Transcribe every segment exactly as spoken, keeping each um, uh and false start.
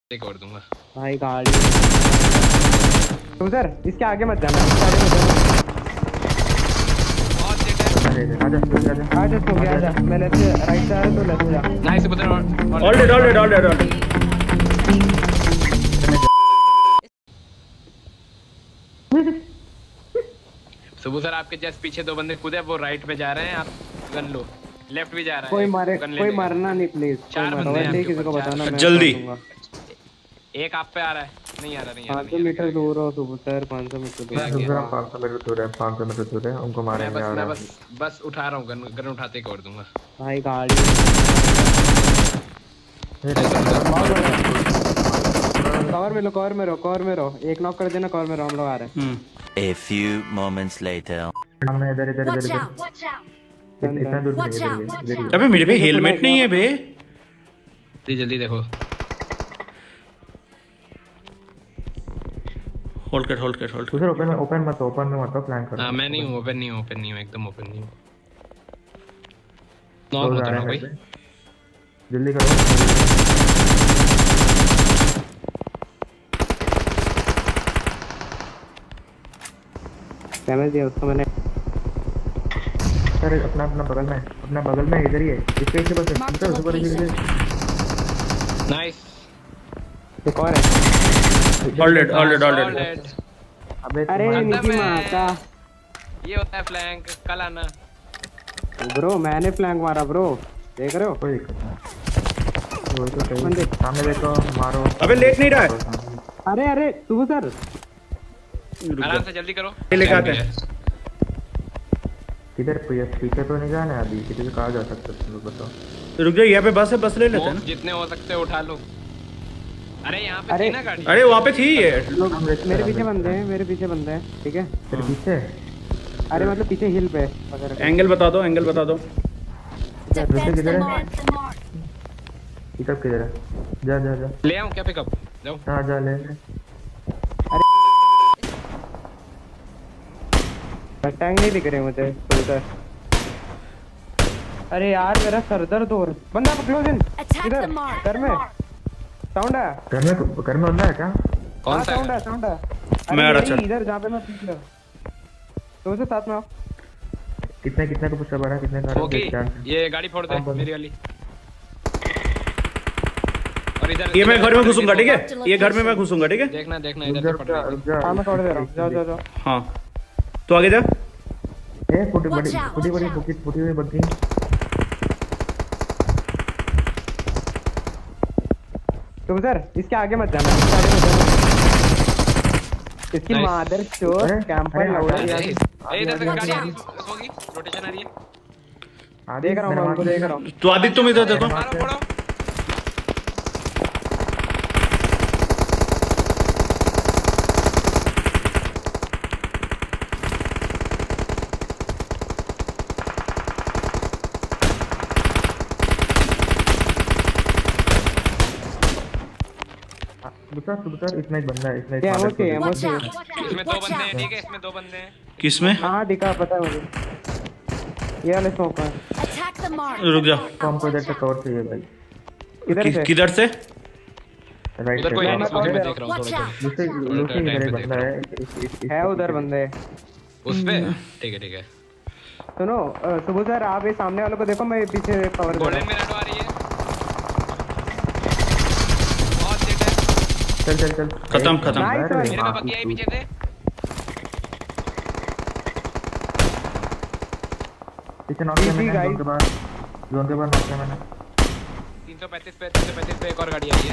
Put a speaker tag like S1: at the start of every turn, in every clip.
S1: एक और दूंगा
S2: भाई गाड़ी उधर इसके आगे मत जाना, इसके आगे मत जाना।
S1: बहुत देर है।
S3: आजा आजा आजा
S2: आजा तो गया, आजा मैं लेफ्ट से राइट से आ रहा तो लेफ्ट से जा।
S1: नाइस उधर और
S4: all dead all dead all dead all dead.
S1: सुबह सर आपके जस्ट पीछे दो बंदे कूदे, वो राइट पे जा रहे हैं, आप गन लो। लेफ्ट भी जा रहा है,
S2: कोई मारे,
S1: गन ले
S2: कोई
S1: लेगा।
S2: मारना नहीं प्लीज।
S1: चार बंदे हैं
S2: नहीं
S1: आपके
S2: किसी को
S1: ऊपर,
S2: बताना, मैं
S4: जल्दी।
S2: कर दूंगा।
S1: एक आप पे आ रहा है, नहीं आ रहा नहीं आ रहा
S2: पाँच सौ मीटर दूर हो तो सर, पाँच सौ मीटर दूर।
S3: पाँच सौ मीटर दूर है, पाँच सौ मीटर दूर है, उनको
S1: मैं
S3: मारेंगे।
S1: बस
S3: आ
S1: मैं
S3: रहा
S1: बस बस उठा रहा हूँ, गन गन उठाते ही कर दूंगा।
S2: भाई गाड़ी कवर में लो, कवर में रहो, कवर में रहो, एक नॉक कर देना, कवर में रहो, हम लोग आ रहे हैं।
S5: A few moments later.
S3: सामने इधर इधर इधर इधर इतना दूर नहीं है, इधर इधर।
S4: अबे मेरे पे हेलमेट नहीं है बे।
S1: जल्दी जल्दी देखो।
S4: होल्ड कर होल्ड कर होल्ड कर।
S3: उधर ओपन में ओपन मत ओपन में मत प्लान करो।
S1: हां मैं नहीं हूं, ओपन नहीं हूं, ओपन नहीं हूं, एकदम ओपन नहीं हूं। नॉक मत करो भाई,
S3: जल्दी करो।
S2: डैमेज दिया उसको मैंने।
S3: सर अपना अपना बगल में, अपना बगल में इधर ही है, इसके इसके बस इधर ऊपर इधर।
S1: नाइस
S2: एक और है।
S4: All dead all dead all dead.
S3: अबे
S2: अरे
S1: मतलब
S2: निकी
S1: मैं-
S2: माता,
S1: ये होता है फ्लैंक, कल आना।
S2: ब्रो मैंने फ्लैंक मारा ब्रो, देख रहे हो?
S3: कोई दिक्कत नहीं, वही तो सही।
S2: बंदे
S3: सामने देखो, मारो।
S4: अबे लेट नहीं रहा है।
S2: अरे अरे तू सर
S1: आराम से जल्दी करो।
S4: ये लेके आते हैं।
S3: किधर पीछे तो नहीं जाना है अभी, किधर से कहाँ जा सकते हो तुम बताओ।
S4: रुक जाओ, यहाँ पे बस है, बस ले लेते हैं
S1: वो
S4: ना।
S1: जितने हो सकते हैं उठा लो। अरे यहाँ पे
S2: अरे-
S1: थी ना गाड़ी।
S4: अरे वहाँ पे थी ये।
S2: लोग मेरे पीछे बंदे हैं, मेरे पीछे बंदे हैं, ठीक है?
S3: तेरे पीछे
S2: अरे मतलब पीछे हिल पे वगैरह।
S4: एंगल बता दो, एंगल बता दो।
S3: दूसरे किधर है, पिकअप किधर है? जा जा जा
S1: ले आऊँ क्या पिकअप? जाओ।
S3: हाँ जा ले ले।
S2: टैंक नहीं दिख रहे मुझे उधर। अरे यार मेरा सर दर्द हो रहा है। बंदा क्लोज इन इधर घर में। साउंड है
S3: घर में, घर में बंदा है क्या?
S1: कौन सा
S2: साउंड
S1: है?
S2: है? साउंड है।
S4: मैं आ रहा,
S2: अरे
S4: चल।
S2: इधर जहाँ पे मैं पीछे तो उसे साथ में आओ।
S3: कितने कितने को पुश रहा है, कितने का
S1: ओके
S3: चांस?
S1: ये गाड़ी फोड़ दे
S3: हाँ, बोलो।
S1: मेरी वाली। और इधर
S4: ये मैं घर में घुसूंगा, ठीक है? ये घर में मैं घुसूंगा, ठीक है?
S1: देखना देखना
S3: रुक
S1: इधर
S3: जा
S1: से
S3: रुक
S1: पड़
S3: जा
S1: रही
S3: रुक जा।
S2: हाँ मैं छोड़ दे रहा हूँ, जाओ जाओ जाओ।
S4: हाँ तो आगे जा।
S3: ए फुटी बड़ी फुटी बड़ी फुटी फुटी हुई बग्गी।
S2: तुम सर इसके आगे मत जाना, इसके आगे मत जाना। इसकी
S1: Nice.
S2: मादर चोर कैंपर
S3: अरे,
S2: लौड़ा
S3: अरे,
S2: दिया।
S1: ए इधर से गाड़ी आ रही होगी, रोटेशन आ रही है।
S3: आदि
S2: देख रहा हूँ मैं उनको, देख रहा हूँ।
S4: तो आदित्य तुम इधर देखो।
S1: मारो फोड़ो।
S3: दूसरा दूसरा इसमें एक बंदा है, इसमें एक
S2: ये
S3: मादर
S2: एमओ से,
S3: चोद है।
S2: एमओ से।
S1: इसमें दो बंदे हैं, ठीक है? इसमें दो बंदे हैं।
S4: किसमें?
S2: हाँ दिखा, पता है मुझे। ये वाले स्मोक है।
S6: Attack the mark.
S4: रुक जा।
S3: तो हमको इधर से कवर चाहिए भाई,
S2: किधर
S4: कि-
S2: से?
S4: किधर से?
S3: राइट
S1: उधर कोई है
S3: साइड।
S1: नहीं, स्मोक में देख रहा हूँ थोड़ा थोड़ा।
S3: दूसरे दूसरे इधर एक बंदा है, इस- इस- इस-
S2: है उधर बंदे।
S1: उस पे ठीक है ठीक है।
S2: सुनो अ, सुबह सर आप ये सामने वालों को देखो, मैं पीछे कवर कर
S1: गोल्डन
S2: रहा
S1: मिनट आ रही है। बहुत सेट है।
S3: चल चल चल
S4: खत्म, खत्म।
S2: Nice one.
S1: मेरे पे बग्गी आई पीछे से।
S3: पीछे नॉक किया
S2: Easy,
S3: मैंने,
S2: guys.
S3: जोन के बाद जोन के बाद नॉक किया मैंने।
S1: तीन सौ पैंतीस पे तीन सौ पैंतीस पे एक और गाड़ी आई है।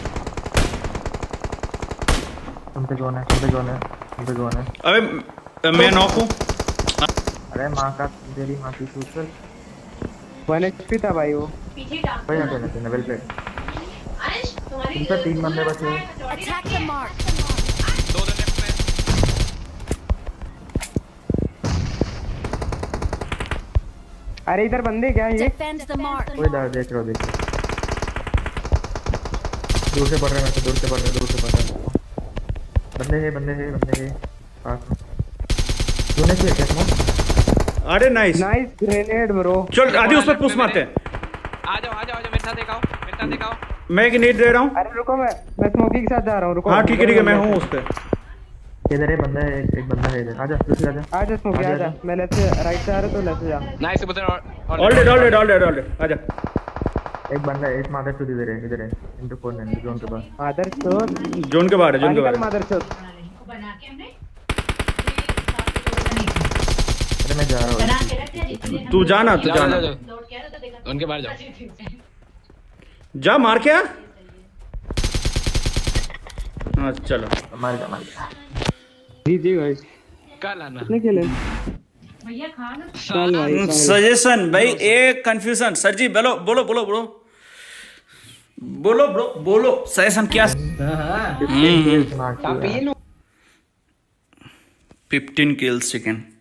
S3: तुम पे जोन है, तुम पे जोन है, तुम पे जोन है।
S4: अबे मैं नॉक हूँ।
S3: अरे माँ का तेरी माँ की सूट चल
S2: वन एचपी था भाई वो।
S3: भाई आते ना लेवल पे। तुम पे तीन बंदे बचे हैं।
S6: Attack the mark.
S1: दो दो लेफ्ट में।
S2: अरे इधर बंदे क्या है ये?
S6: Defend the mark.
S3: कोई डर देख रहा हो, देख दूर से पड़ रहा है, मैं तो दूर से पड़ रहा है, दूर से पड़ रहा है। बंदे हैं बंदे हैं बंदे हैं पास में। तूने किया क्या स्मोक?
S4: अरे नाइस।
S2: Nice grenade bro.
S4: चल आदि उस पर पुश मारते हैं।
S1: आ जाओ आ जाओ आ जाओ, मेरे साथ एक आओ, मेरे साथ एक आओ।
S4: मैं एक नीड दे रहा हूँ।
S2: अरे रुको, मैं मैं स्मोकी के साथ जा रहा हूँ, रुको।
S4: हाँ ठीक है ठीक है, मैं हूँ उस पे।
S3: इधर है बंदा है, एक एक बंदा है इधर। आजा दूसरी आजा।
S2: आजा स्मोकी आजा, मैं लेफ्ट से राइट से आ रहा तो लेफ्ट से जा।
S1: नाइस कबूतर।
S4: All dead all dead all dead all dead, आजा।
S3: एक बंदा है, एक मादर चोद इधर है, इधर है इंटू फोर नाइन जोन के पास।
S2: मादर चोद,
S4: जोन के बाहर है, जोन के बाहर है।
S2: मादर चोद।
S3: अरे मैं जा रहा हूँ।
S4: तू जाना, तू
S1: जाओ
S4: जाना,
S1: जाओ जाओ उनके बाहर जाओ।
S4: जा मार के आ। हाँ चलो,
S3: मार गया मार गया।
S2: जी जी भाई,
S1: कल आना।
S2: कितने खेले चल भाई।
S4: सजेशन भाई, एक कंफ्यूजन। सर जी बोलो बोलो बोलो ब्रो, बोलो ब्रो बोलो, सजेशन क्या? Fifteen kills chicken.